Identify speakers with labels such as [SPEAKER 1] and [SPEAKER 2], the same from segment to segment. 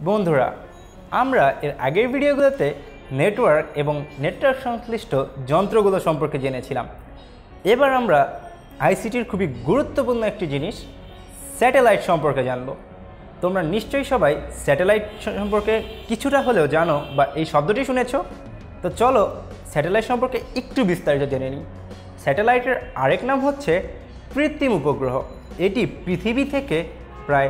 [SPEAKER 1] বন্ধুরা, আমরা এর আগের ভিডিওগুলোতে নেটওয়ার্ক এবং নেটওয়ার্ক সংশ্লিষ্ট যন্ত্রগুলো সম্পর্কে জেনেছিলাম। এবার আমরা আইসিটির খুবই গুরুত্বপূর্ণ একটি জিনিস স্যাটেলাইট সম্পর্কে জানব। তোমরা নিশ্চয়ই সবাই স্যাটেলাইট সম্পর্কে কিছুটা হলেও জানো বা এই শব্দটি শুনেছ। তো চলো স্যাটেলাইট সম্পর্কে একটু বিস্তারিত জেনে নিই। স্যাটেলাইটের আরেক নাম হচ্ছে কৃত্রিম উপগ্রহ। এটি পৃথিবী থেকে প্রায়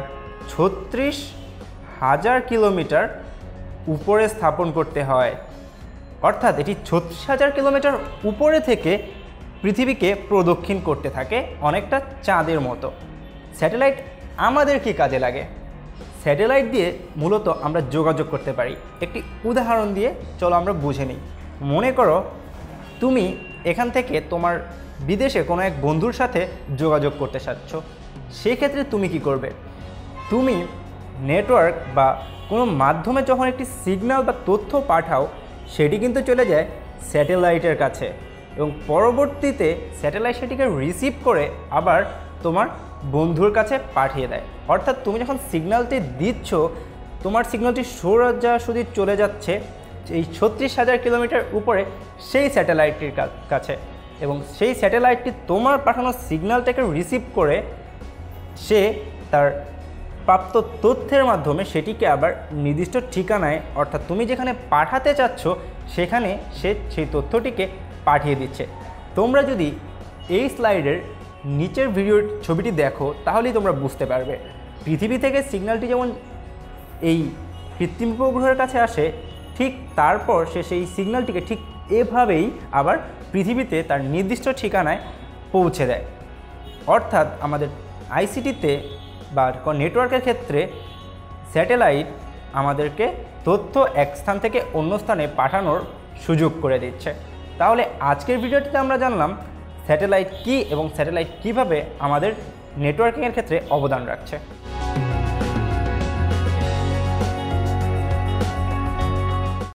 [SPEAKER 1] 36,000 কিলোমিটার উপরে স্থাপন করতে হয়, অর্থাৎ এটি 36,000 কিলোমিটার উপরে থেকে পৃথিবীকে প্রদক্ষিণ করতে থাকে, অনেকটা চাঁদের মতো। স্যাটেলাইট আমাদের কি কাজে লাগে? স্যাটেলাইট দিয়ে মূলত আমরা যোগাযোগ করতে পারি। একটি উদাহরণ দিয়ে চলো আমরা বুঝে নিই। মনে করো তুমি এখান থেকে তোমার বিদেশে কোনো এক বন্ধুর সাথে যোগাযোগ করতে চাচ্ছ। সেক্ষেত্রে তুমি কি করবে? তুমি নেটওয়ার্ক বা কোনো মাধ্যমে যখন একটি সিগন্যাল বা তথ্য পাঠাও, সেটি কিন্তু চলে যায় স্যাটেলাইটের কাছে এবং পরবর্তীতে স্যাটেলাইট সেটিকে রিসিভ করে আবার তোমার বন্ধুর কাছে পাঠিয়ে দেয়। অর্থাৎ তুমি যখন সিগন্যালটি দিচ্ছ, তোমার সিগন্যালটি সোজাসুজি চলে যাচ্ছে এই 36,000 কিলোমিটার উপরে সেই স্যাটেলাইটটির কাছে, এবং সেই স্যাটেলাইটটি তোমার পাঠানো সিগন্যালটাকে রিসিভ করে সে তার প্রাপ্ত তথ্যের মাধ্যমে সেটিকে আবার নির্দিষ্ট ঠিকানায়, অর্থাৎ তুমি যেখানে পাঠাতে চাচ্ছ সেখানে সে সেই তথ্যটিকে পাঠিয়ে দিচ্ছে। তোমরা যদি এই স্লাইডের নিচের ভিডিওর ছবিটি দেখো তাহলেই তোমরা বুঝতে পারবে। পৃথিবী থেকে সিগন্যালটি যেমন এই কৃত্রিম উপগ্রহের কাছে আসে, ঠিক তারপর সে সেই সিগন্যালটিকে ঠিক এভাবেই আবার পৃথিবীতে তার নির্দিষ্ট ঠিকানায় পৌঁছে দেয়। অর্থাৎ আমাদের আইসিটিতে বা নেটওয়ার্কের ক্ষেত্রে স্যাটেলাইট আমাদেরকে তথ্য এক স্থান থেকে অন্য স্থানে পাঠানোর সুযোগ করে দিচ্ছে। তাহলে আজকের ভিডিওটিতে আমরা জানলাম স্যাটেলাইট কী এবং স্যাটেলাইট কীভাবে আমাদের নেটওয়ার্কিংয়ের ক্ষেত্রে অবদান রাখছে।